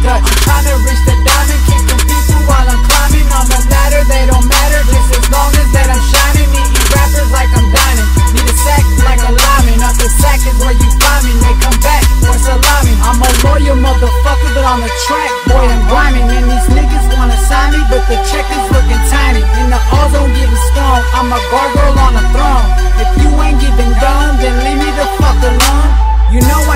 gut. I'm trying to reach the diamond, kick them people while I'm climbing on the ladder. They don't matter, just as long as that I'm shining. Eating rappers like I'm dining, need a sack like a lineman. Up the sack is where you find me, they come back for salami. I'm a loyal motherfucker, but on the track, boy, I'm grinding. And these niggas wanna sign me, but the check is looking tiny. And the ozone getting strong, I'm a gargoyle on a throne. If you ain't giving done, then leave me the fuck alone. You know